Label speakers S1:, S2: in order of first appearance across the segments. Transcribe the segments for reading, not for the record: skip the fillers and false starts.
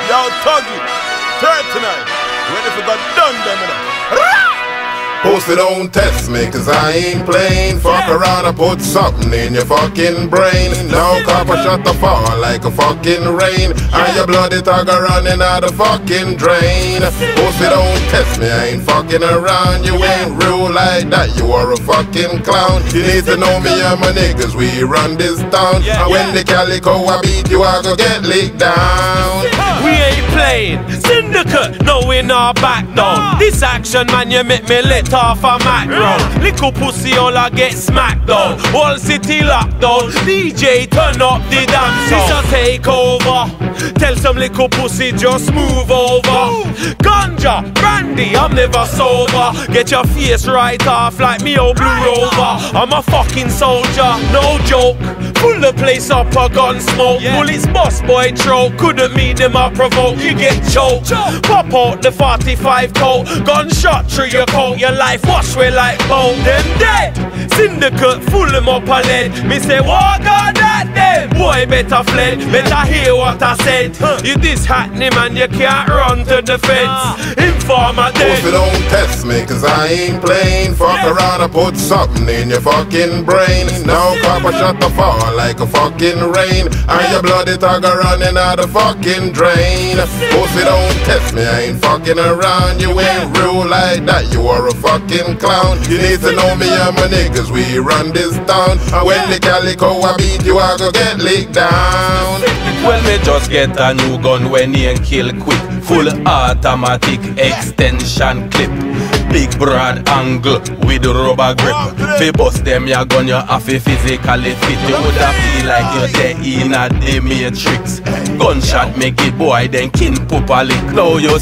S1: Yo, Tuggy, 39. Ready for God done them, you know.
S2: Post it, don't test me, cause I ain't playing. Fuck around and put something in your fucking brain. Now copper shut the fall like a fucking rain. And your bloody tugger running out the fucking drain. Post it, don't test me, I ain't fucking around. You ain't real like that, you are a fucking clown. You need to know me and my niggas, we run this town. And when the calico I beat you, I go get licked down.
S3: We ain't playing syndicate, no we not back down. This action man you make me let off a macro. Little pussy all I get smacked down. Whole city locked down. DJ turn up the dance sound. This a takeover. Tell some little pussy just move over. Ganja, brandy, I'm never sober. Get your face right off like me old Blue Rover. I'm a fucking soldier, no joke. Pull the place up a gun smoke. Bullets bust boy throat. Couldn't meet them I provoke. You get choked. Pop out the 45 coat. Gunshot through your coat. Your life wash away like boat. Them dead. Syndicate full them up a lead. Me say walk on that dead. Boy better fled. Better hear what I said. You this happening man, you can't run to the fence. Informer dead.
S2: Post it, don't test me, cause I ain't playing. Fuck around and put something in your fucking brain. Now copper shut the fall like a fucking rain. And your bloody tugger running out the fucking drain. Post it, don't test me, I ain't fucking around. You ain't real like that, you are a fucking clown. You need to know me and my niggas, we run this town. And when the calico I beat you, I go get licked down.
S3: Well, me just get a new gun when he ain't kill quick. Full automatic extension clip. Big broad angle with rubber grip. Fi bust them your gun, you have to physically fit. You woulda feel like you're there in a the matrix. Gunshot make it boy, then kin poop a lick. Now you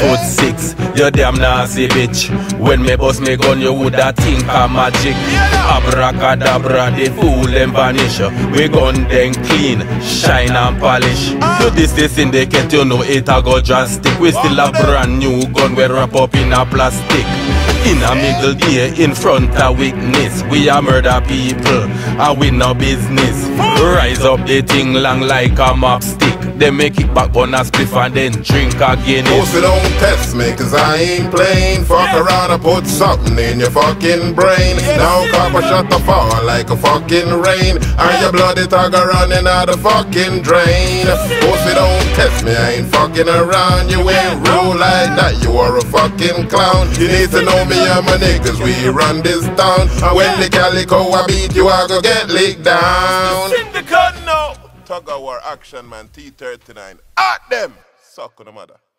S3: 6'6", you damn nasty bitch. When me bust me gun, you woulda think a magic. Abracadabra, the fool them vanish. We gun then clean, shine and polish. Do this syndicate, you know it a go drastic. We still a brand new gun, we wrap up in a plastic. In a middle day, in front of witness, we a murder people, and we no business. Rise up the thing long like a mop stick. They make it back on a spliff and then drink again.
S2: Post it, don't test me, cause I ain't playing. Fuck around and put something in your fucking brain. Now copper shut the fall like a fucking rain. And your bloody tugger running out the fucking drain. Post it, don't test me, I ain't fucking around. You ain't real like that, you are a fucking clown. You need to know me and my niggas, we run this town. And when the calico I beat you, I go get licked down.
S1: Syndicate, no. Tug of War Action Man, T39. At them. Suck on the mother.